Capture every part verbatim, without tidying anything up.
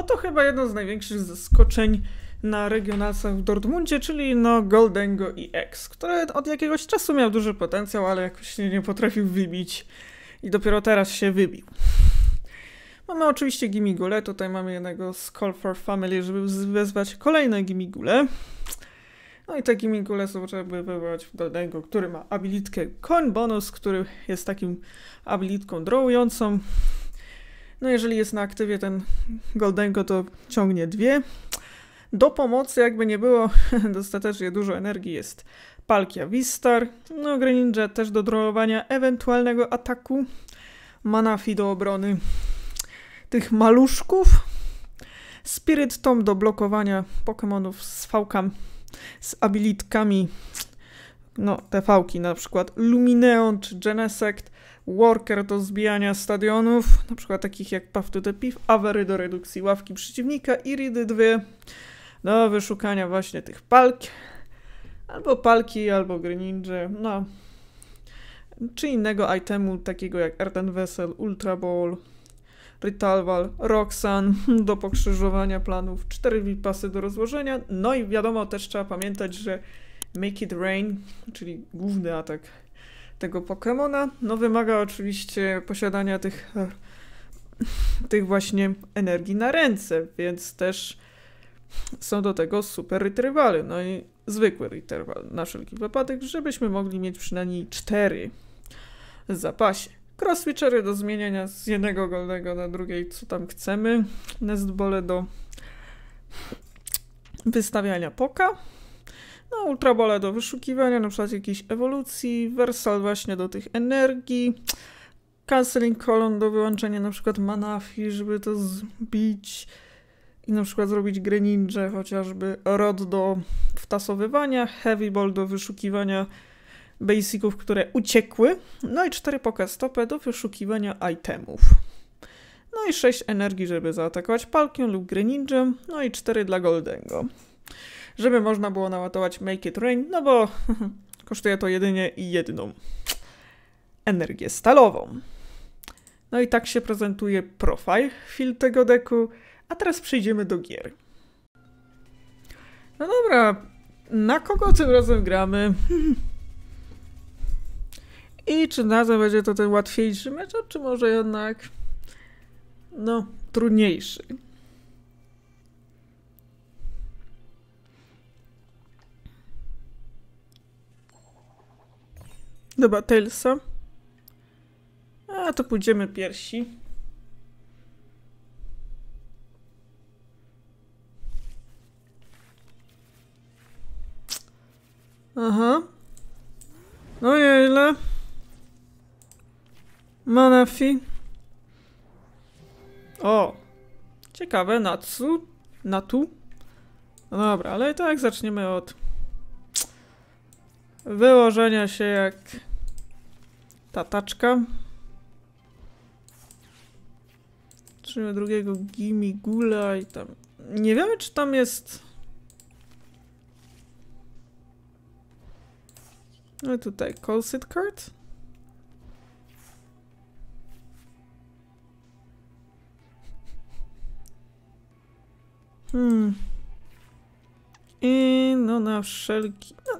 to chyba jedno z największych zaskoczeń na regionalsach w Dortmundzie, czyli no Gholdengo i X, który od jakiegoś czasu miał duży potencjał, ale jakoś się nie potrafił wybić i dopiero teraz się wybił. Mamy oczywiście Gimmigule, tutaj mamy jednego z Call for Family, żeby wezwać kolejne Gimmigule. No i te Gimmigule są, żeby wywołać w Gholdengo, który ma abilitkę Coin Bonus, który jest takim abilitką drawującą. No jeżeli jest na aktywie ten Gholdengo, to ciągnie dwie. Do pomocy, jakby nie było dostatecznie dużo energii, jest Palkia Vistar. No Greninja też do drawowania ewentualnego ataku. Manafi do obrony tych maluszków. Spirit Tom do blokowania Pokémonów z fałkami, z abilitkami. No te fałki, na przykład Lumineon czy Genesect. Worker do zbijania stadionów, na przykład takich jak Path to the Piv, Avery do redukcji ławki przeciwnika, Iridy dwie do wyszukania właśnie tych palki, albo palki, albo Greninja, no, czy innego itemu takiego jak Earthen Vessel, Ultra Ball, Ritalval, Roxanne do pokrzyżowania planów, cztery V-pasy do rozłożenia, no i wiadomo też trzeba pamiętać, że Make It Rain, czyli główny atak tego Pokemona, no wymaga oczywiście posiadania tych, tych właśnie energii na ręce, więc też są do tego super Retrievaly, no i zwykły Retrieval na wszelki wypadek, żebyśmy mogli mieć przynajmniej cztery w zapasie. Cross-switchery do zmieniania z jednego Goldego na drugiej, co tam chcemy. Nestbole do wystawiania poka. No, ultrabole do wyszukiwania, na przykład jakiejś ewolucji, Versal właśnie do tych energii, Canceling Column do wyłączenia na przykład Manafi, żeby to zbić i na przykład zrobić Greninja, chociażby Rod do wtasowywania, Heavy Ball do wyszukiwania basiców, które uciekły, no i cztery Pokestopy do wyszukiwania itemów. No i sześć energii, żeby zaatakować Palkią lub Greninja, no i cztery dla Gholdengo. Żeby można było naładować Make It Rain, no bo kosztuje to jedynie jedną energię stalową. No i tak się prezentuje profile tego deku, a teraz przejdziemy do gier. No dobra, na kogo tym razem gramy? I czy razem będzie to ten łatwiejszy mecz, czy może jednak no, trudniejszy? Dobra, Tailsa. A to pójdziemy piersi. Aha. No ile? Manafi. O. Ciekawe, Natsu. Natu. No dobra, ale i tak zaczniemy od wyłożenia się jak ta taczka. Trzymamy drugiego Gimmigula i tam... Nie wiemy, czy tam jest... No tutaj Colsit Card. Hmm. I no na wszelki... No.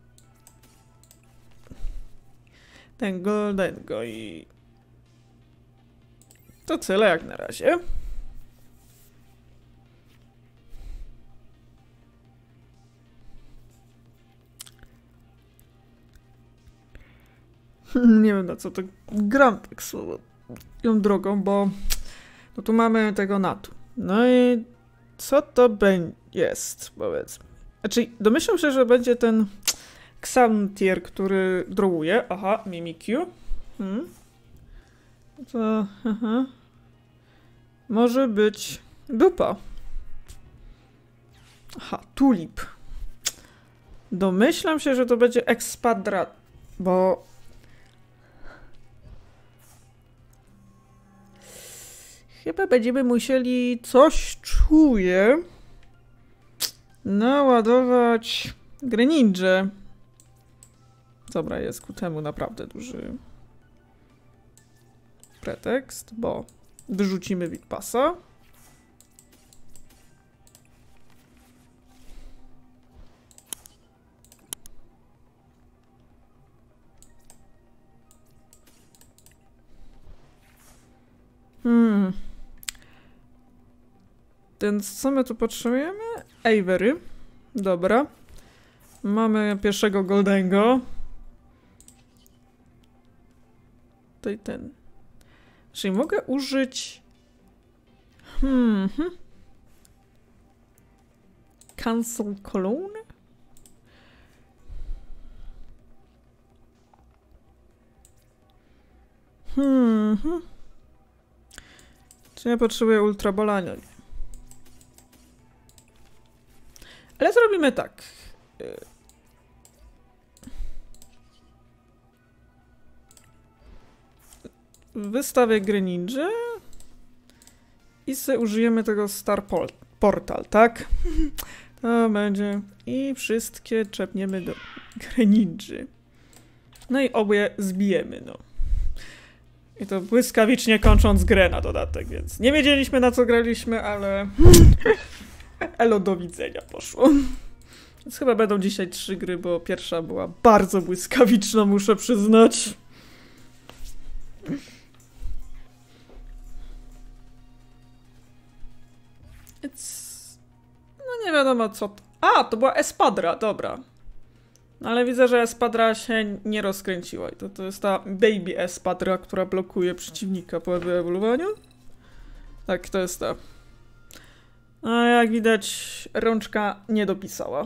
Ten Gholdengo i... To tyle jak na razie. Nie wiem na co to gram tak słowo ją drogą, bo no tu mamy tego Natu. No i co to będzie jest, powiedzmy. Znaczy domyślam się, że będzie ten Xantier, który drawuje. Aha, Mimikyu. Hmm. To aha. Może być dupa. Aha, Tulip. Domyślam się, że to będzie Expadrat, bo chyba będziemy musieli coś czuję naładować Greninja. Dobra, jest ku temu naprawdę duży pretekst, bo wyrzucimy V-passa. Więc co my tu potrzebujemy? Avery. Dobra. Mamy pierwszego Goldengo. Tutaj ten. Czyli mogę użyć... Hmm... hmm. Cancel Cologne? Hmm... hmm. Czy ja potrzebuję ultrabolania? Ale zrobimy tak. Wystawię gry ninja i sobie użyjemy tego Star Portal, tak? To będzie. I wszystkie czepniemy do gry ninja. No i obie zbijemy, no. I to błyskawicznie kończąc grę na dodatek, więc nie wiedzieliśmy, na co graliśmy, ale elo, do widzenia poszło. Więc chyba będą dzisiaj trzy gry, bo pierwsza była bardzo błyskawiczna, muszę przyznać. It's... No nie wiadomo co to... A, to była Espadra, dobra. Ale widzę, że Espadra się nie rozkręciła. I to, to jest ta Baby Espadra, która blokuje przeciwnika po wyewoluowaniu. Tak, to jest ta. A jak widać, rączka nie dopisała.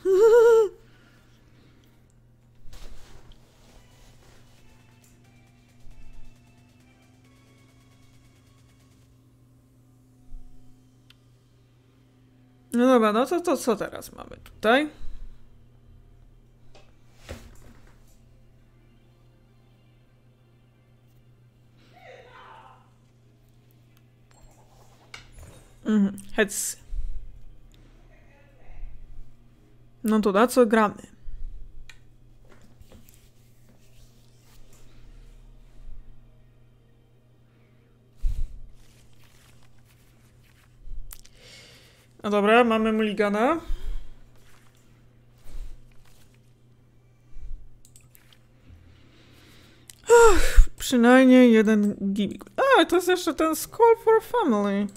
No dobra, no to, to co teraz mamy tutaj? Mhm, heads. No to na co gramy? No dobra, mamy mulligana. Ach, przynajmniej jeden gimmick. A, to jest jeszcze ten Call for Family.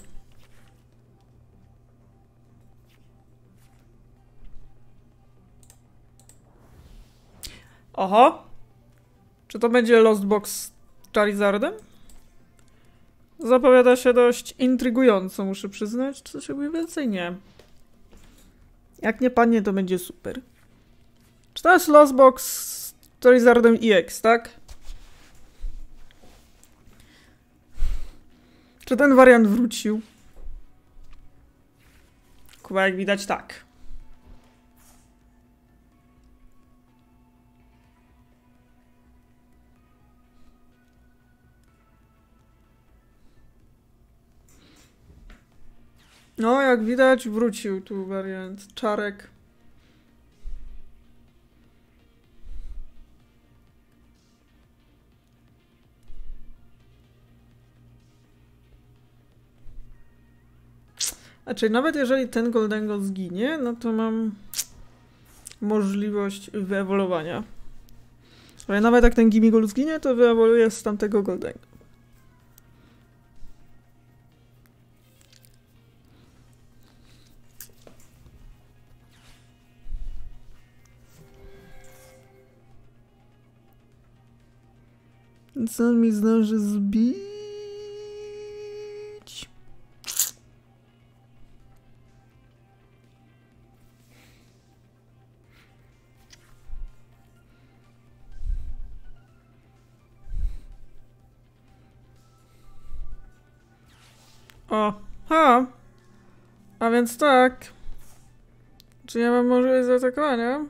Oho. Czy to będzie Lost Box z Charizardem? Zapowiada się dość intrygująco, muszę przyznać. Czy coś jakby więcej? Nie. Jak nie padnie, to będzie super. Czy to jest Lost Box z Charizardem E X, tak? Czy ten wariant wrócił? Chyba jak widać, tak. No, jak widać, wrócił tu wariant czarek. Znaczy, nawet jeżeli ten Goldengo zginie, no to mam możliwość wyewolowania. Ale nawet jak ten Gimmighoul zginie, to wyewoluję z tamtego Goldengo. Co on mi zdąży zbić? O, ha! A więc tak. Czy ja mam możliwość zaatakowania?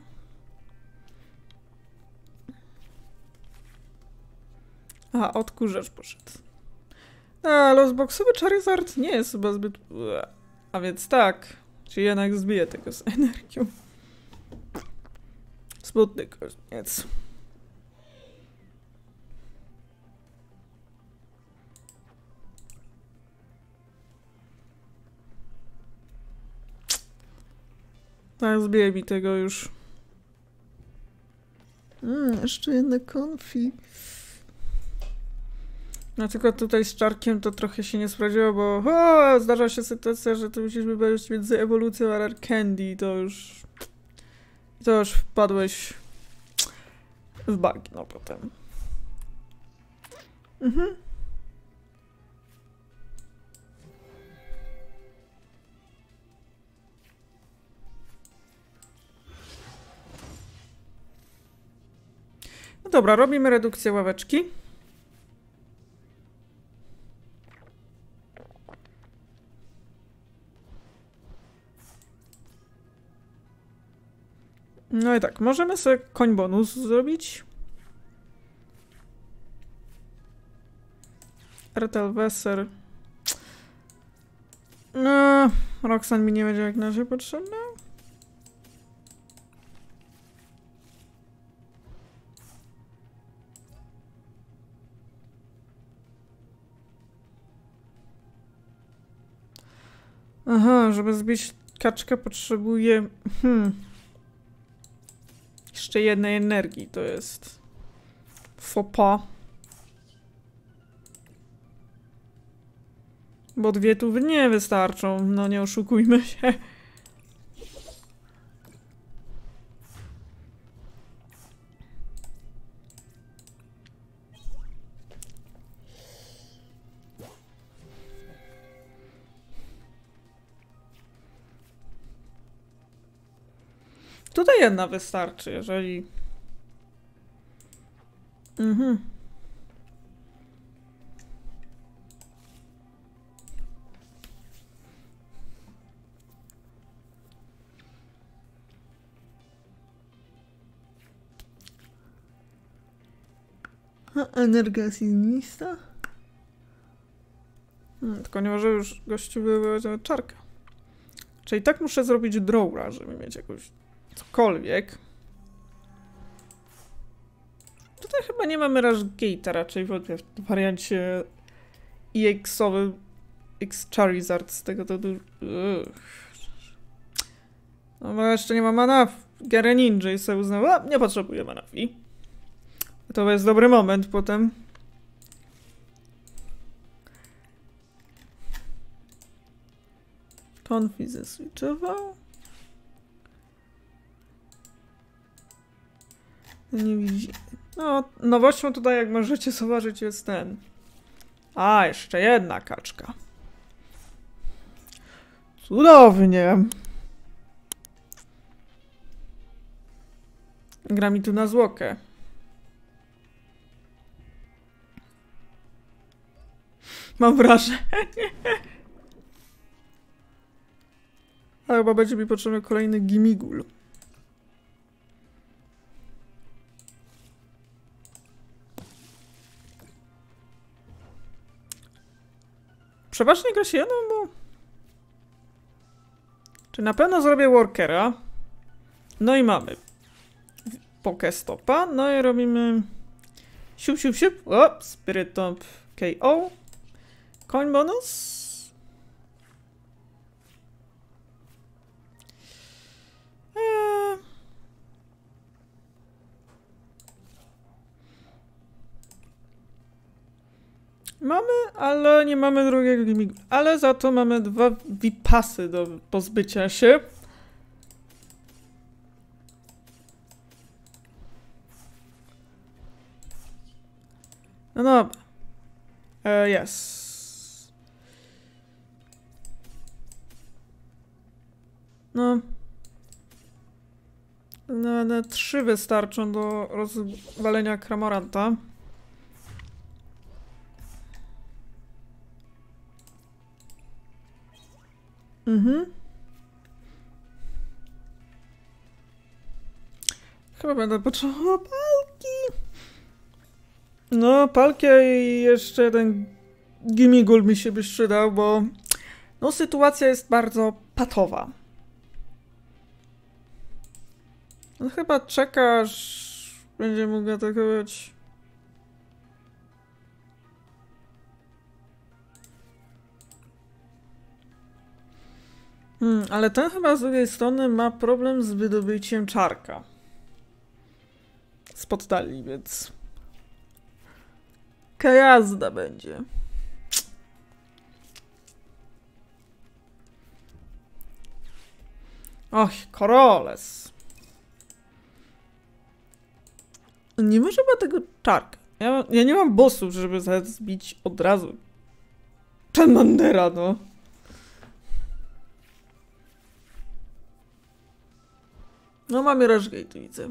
Aha, odkurzacz poszedł. A, losboxowy Charizard nie jest chyba zbyt... A więc tak. Czyli jednak zbiję tego z energią. Smutny koniec. Tak, zbiję mi tego już. Mm, jeszcze jedna konfi. No tylko tutaj z czarkiem to trochę się nie sprawdziło, bo o, zdarza się sytuacja, że to musisz wybrać między ewolucją a Rare Candy, to już... To już wpadłeś w bugi, no potem. Mhm. No dobra, robimy redukcję ławeczki. No i tak, możemy sobie koń bonus zrobić. Retel Weser. No, Roxanne mi nie będzie jak na razie potrzebna. Aha, żeby zbić kaczkę potrzebuję... Hmm. Jeszcze jednej energii, to jest... Fopa. Bo dwie tu nie wystarczą, no nie oszukujmy się. Tutaj jedna wystarczy, jeżeli... Mhm. Energia sinista? Hmm, tylko nie może już gościu wybrać czarkę. Czyli tak muszę zrobić drawra, żeby mieć jakąś cokolwiek. Tutaj chyba nie mamy Rush Gate'a, raczej w wariancie E X-owym X-Charizard z tego to dużo... No bo jeszcze nie ma mana w Gary Ninja i sobie uznał, a nie potrzebuję manafi. To jest dobry moment potem. Tonfi zeswitchował. Nie widzi. No, nowością tutaj, jak możecie zauważyć, jest ten. A, jeszcze jedna kaczka. Cudownie. Gra mi tu na zwłokę. Mam wrażenie. Ale chyba będzie mi potrzebny kolejny Gimigul. Przeważnie gra się jedną, bo... Czy na pewno zrobię Workera? No i mamy Pokestopa, no i robimy... Siup, siup, siup. O, Spirit Tomb K O. Coin bonus. Eee. Mamy, ale nie mamy drugiego gimigu. Ale za to mamy dwa Vipasy do pozbycia się. No dobra. E, yes. No. No, no, trzy wystarczą do rozwalenia Cramoranta. Mhm. Chyba będę potrzebował palki. No, palki i jeszcze jeden Gimigul mi się by przydał, bo no sytuacja jest bardzo patowa. No chyba czekasz, będzie mógł atakować. Hmm, ale ten chyba z drugiej strony ma problem z wydobyciem czarka. Z poddali, więc... lekka jazda będzie. Och, Koroles. Nie może ma tego czarka. Ja, ja nie mam bossów, żeby zbić od razu. Charmandera, no. No mamy Rashgate, widzę.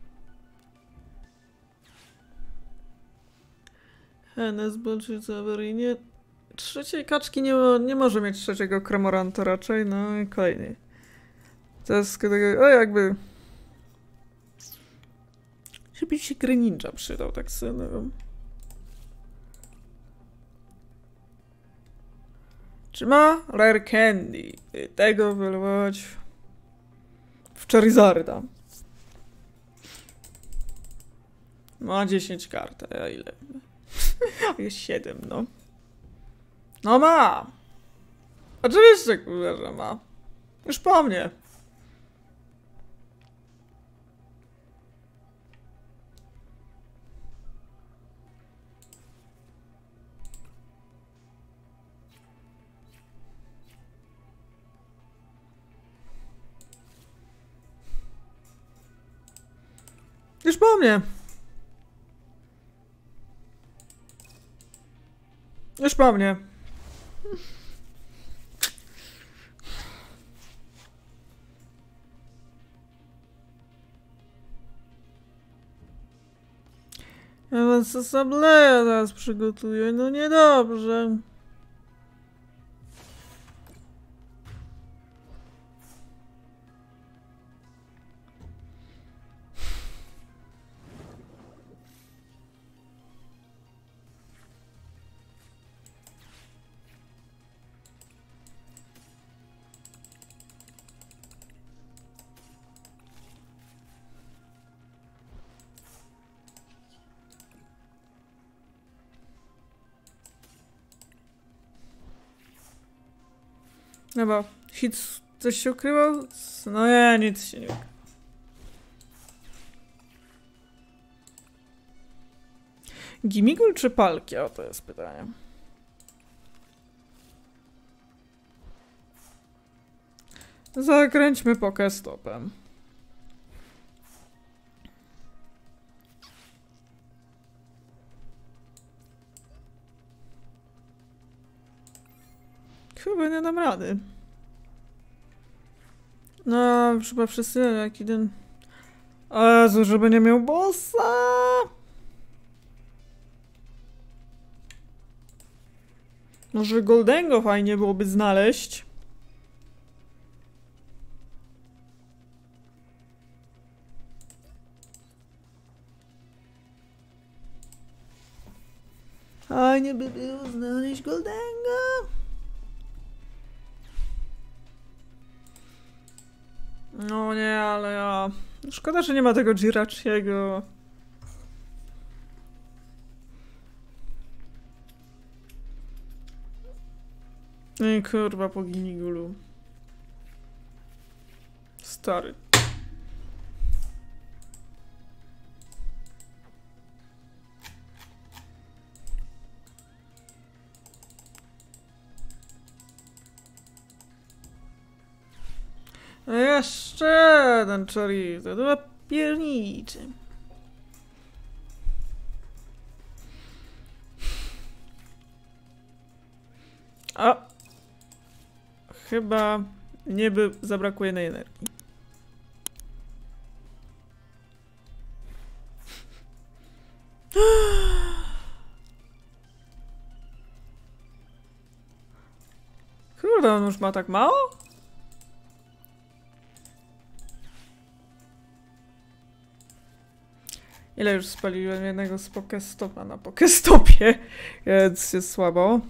Hennesball czy Zawerynie. Trzeciej kaczki nie, ma, nie może mieć trzeciego Kremoranta raczej, no i kolejny. To jest tego, o jakby... Żeby się Greninja przydał, tak sobie nie wiem. Czy ma Rare Candy? Tego wylewać w Charizarda. Ma dziesięć kart, a ile? Jest siedem, no. No ma! Oczywiście, kurwa, że ma. Już po mnie. Już po mnie. Już po mnie. Ja was Sableya teraz przygotuję, no niedobrze. Chyba hit coś się ukrywał? No nie, nic się nie ukrywa. Gimigul czy Palkia? O, to jest pytanie. Zakręćmy Pokestopem. Chyba nie dam rady. No, chyba wszyscy jak jeden... Jezu, żeby nie miał bossa! Może Goldego fajnie byłoby znaleźć. Fajnie by było znaleźć Goldego. No nie, ale ja... Szkoda, że nie ma tego Jirachiego. Ej, kurwa, po Gimigulu. Stary. Jeszcze jeden Charizard, to chyba pierniczy. A chyba nie by zabrakło jednej energii. Kurde, on już ma tak mało? Ile już spaliłem jednego z Pokestopa na Pokestopie, więc jest słabo.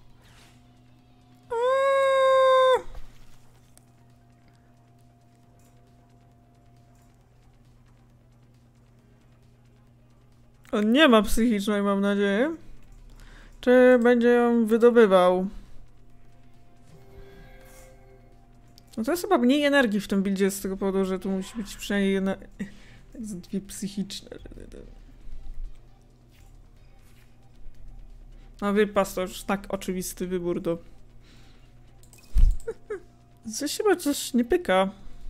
On nie ma psychicznej, mam nadzieję. Czy będzie ją wydobywał? No to jest chyba mniej energii w tym buildzie z tego powodu, że tu musi być przynajmniej jedna... Z dwie psychiczne. No wypas to już tak oczywisty wybór do... Coś chyba coś nie pyka.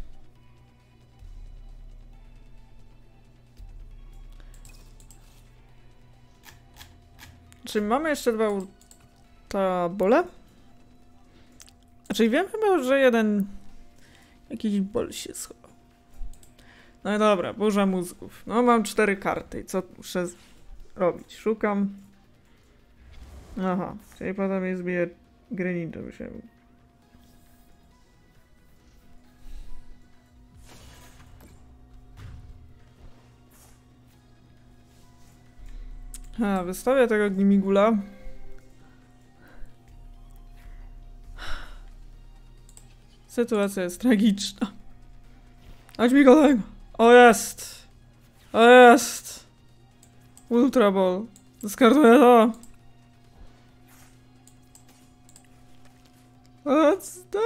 Czy mamy jeszcze dwa tabole? Znaczy wiem chyba, że jeden jakiś bol się schował. No i dobra, burza mózgów. No mam cztery karty i co muszę robić? Szukam. Aha, czyli potem jest zbiję Greninja, myślałem. A, wystawię tego Gimigula. Sytuacja jest tragiczna. Chodź mi go tego. O jest! O jest! Ultra Ball. Deskartuję to. Let's do...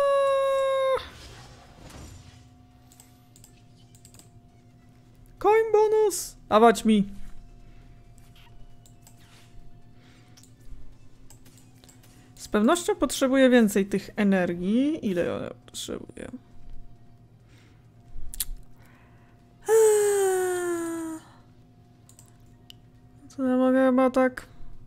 Coin bonus! Dawać mi. Z pewnością potrzebuję więcej tych energii. Ile ja potrzebuję? Co ja mogę chyba tak...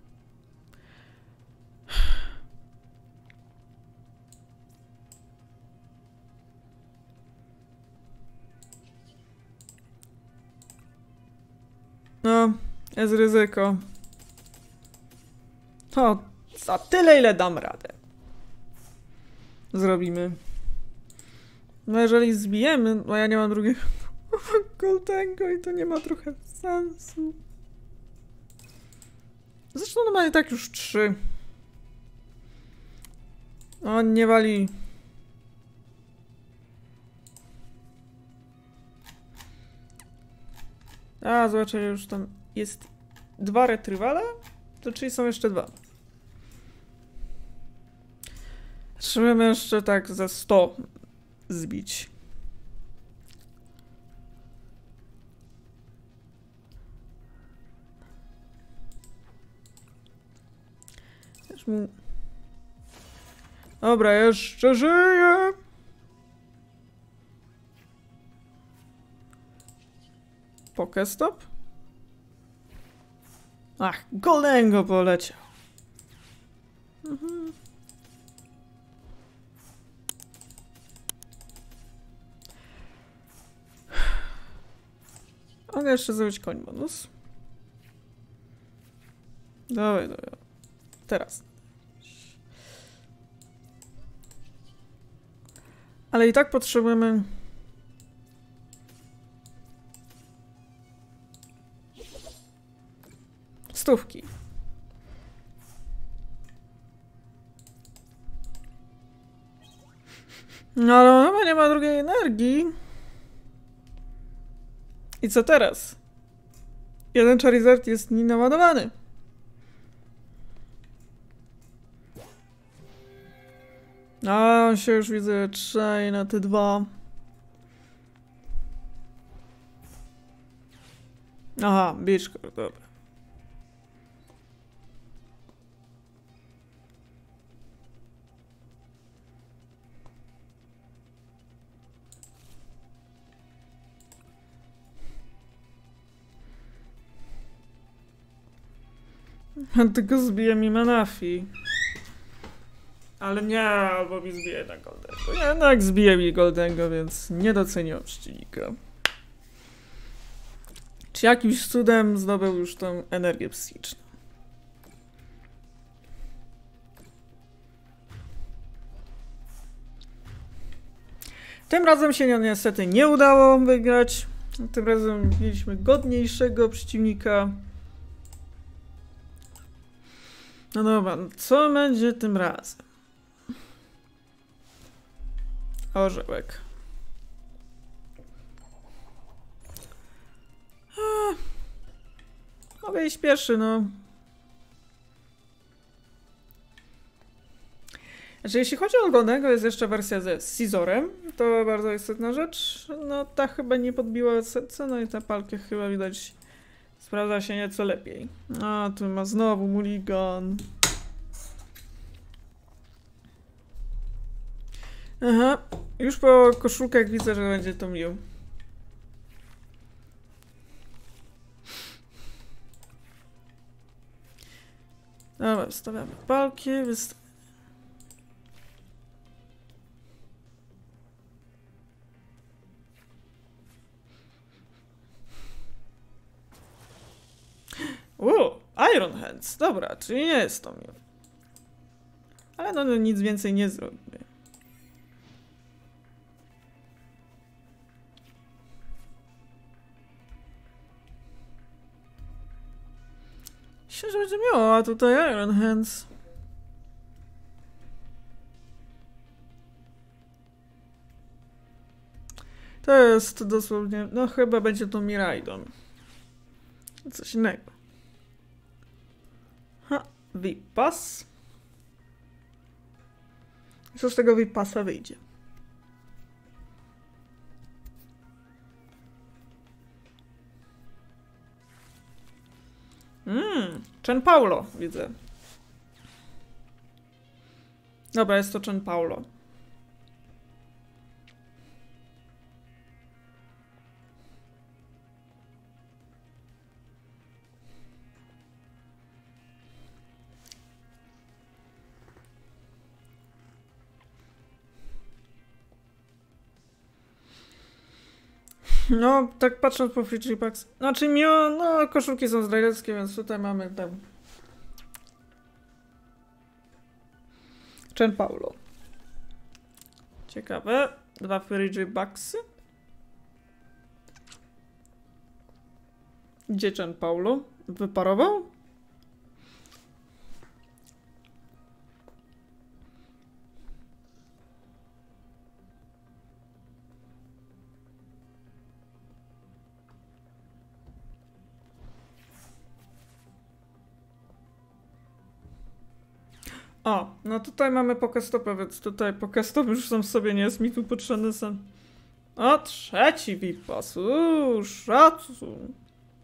No, jest ryzyko. To za tyle, ile dam radę. Zrobimy. No jeżeli zbijemy, no ja nie mam drugiego Goldego i to nie ma trochę sensu. Zresztą no ma i tak już trzy. On nie wali. A, zobaczę, już tam jest dwa retrywale? To czyli są jeszcze dwa. Trzeba jeszcze tak ze sto zbić. Dobra, jeszcze żyję. Pokestop? Ach, Goldengo poleciał. Mhm. Mogę jeszcze zrobić koń bonus. Dawaj, dawaj. Teraz. Ale i tak potrzebujemy... stówki. No ale chyba nie ma drugiej energii. I co teraz? Jeden Charizard jest nienaładowany. A on się już widzę trzej na te dwa. Aha, Beachcore, dobra. Tylko zbije mi Manafi. Ale nie, albo mi zbije na Goldego. Jednak zbije mi Goldego, więc nie doceniam przeciwnika. Czy jakimś cudem zdobył już tą energię psychiczną? Tym razem się niestety nie udało wygrać. Tym razem mieliśmy godniejszego przeciwnika. No dobra, co będzie tym razem? Orzełek. A, mogę iść pierwszy, no. Znaczy, jeśli chodzi o Goldenego, jest jeszcze wersja ze Scizorem. To bardzo istotna rzecz. No, ta chyba nie podbiła serca, no i ta palkę chyba widać sprawdza się nieco lepiej. A, tu ma znowu mulligan. Aha, już po koszulkach widzę, że będzie to mił. Dobra, wystawiamy palki, wysta O, Iron Hands, dobra, czyli nie jest to mił. Ale no, no nic więcej nie zrobimy. Myślę, że będzie miała tutaj Iron Hands. To jest dosłownie, no chyba będzie to Miraidon. Coś innego. Ha, Vipas. Co z tego Vipasa wyjdzie? Mmm, Chen Paulo, widzę. Dobra, jest to Chen Paulo. No, tak patrząc po Free Packs. Znaczy, mio, no, koszulki są zdradzieckie, więc tutaj mamy tam. Chen Paulo. Ciekawe. Dwa Free Bucksy. Gdzie Chen Paulo? Wyparował? O, no tutaj mamy Pokestopę, więc tutaj Pokestop już sam sobie nie jest mi tu potrzebny sam. O, trzeci Vipas, uuu, szacun.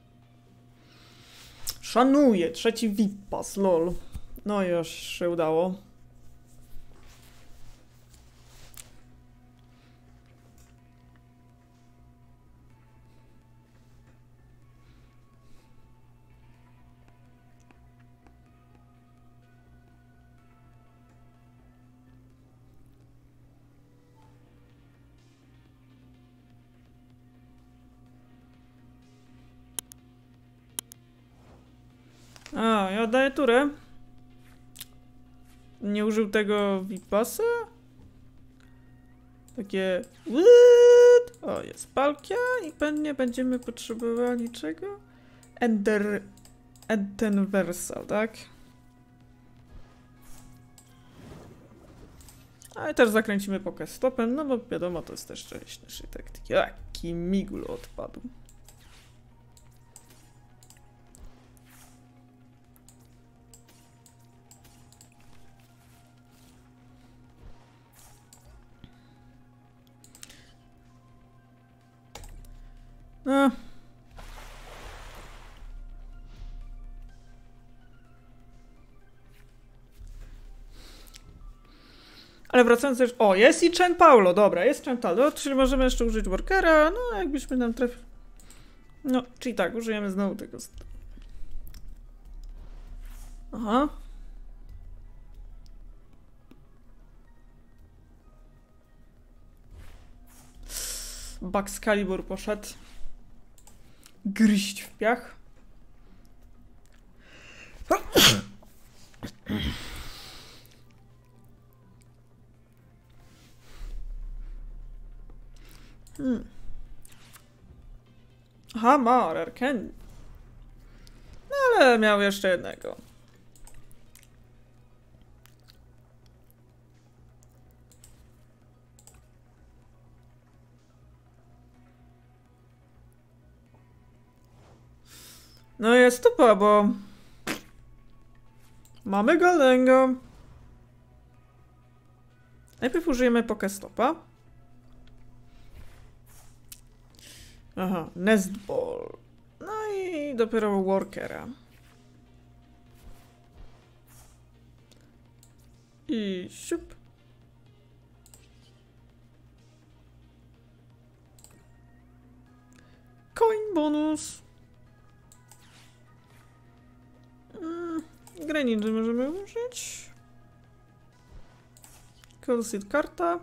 Szanuję, trzeci Vipas, lol. No już się udało. A, ja oddaję turę. Nie użył tego Vipasa? Takie... What? O, jest palkia i pewnie będziemy potrzebowali czego? Ender... Entenversal, tak? Ale też zakręcimy Pokestopem, no bo wiadomo, to jest też część naszej taktyki. Jaki migul odpadł. No. Ale wracając też... O, jest i Chen Paulo, dobra, jest Chen Paulo, czyli możemy jeszcze użyć workera, no jakbyśmy nam trafili... No, czyli tak, użyjemy znowu tego... Aha. Baxcalibur poszedł. Gryźć w piach. Hmm. Aha, ma Rarken. No ale miał jeszcze jednego. No jest to bo mamy Goldengo. Najpierw użyjemy Pokestopa. Aha, Nestball. No i dopiero workera. I siup. Coin bonus. Mm, Greninja możemy użyć. Colseed karta.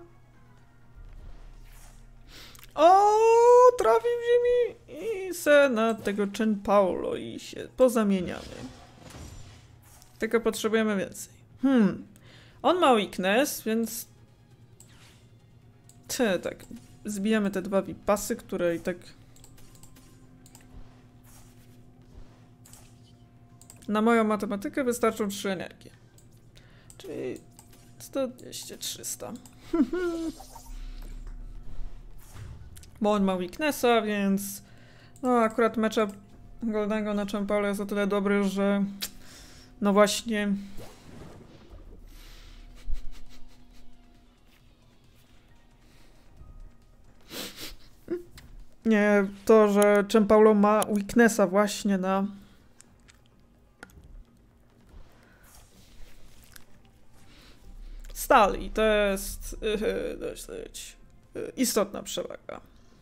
O, trafił w ziemi i se na tego Chen Paulo i się pozamieniamy. Tylko potrzebujemy więcej. Hmm. On ma weakness, więc... Te, tak. Zbijamy te dwa vipasy, które i tak... Na moją matematykę wystarczą trzy energie. Czyli sto, dwieście, trzysta. Bo on ma weaknessa, więc... No akurat matchup Goldego na Chen Paulo jest o tyle dobry, że... No właśnie... Nie, to, że Chen Paulo ma weaknessa właśnie na... Stal i to jest yy, dość yy, istotna przewaga.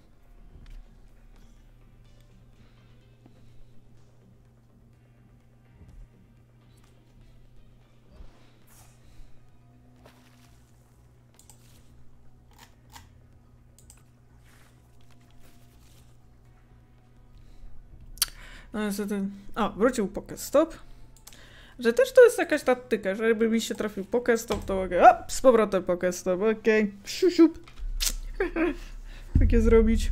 No niestety... O, wrócił Pokestop. Że też to jest jakaś taktyka, że jakby mi się trafił Pokestop, to mogę... A, z powrotem Pokestop, okej. Okay. Siusiup. Takie zrobić.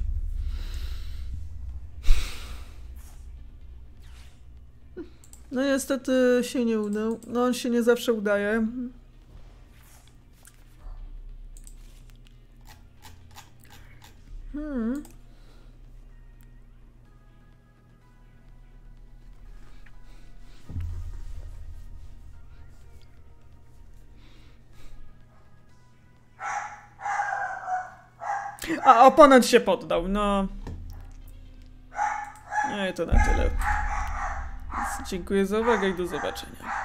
No niestety się nie udał. No on się nie zawsze udaje. Hmm... A oponent się poddał, no. No i to na tyle. Więc dziękuję za uwagę i do zobaczenia.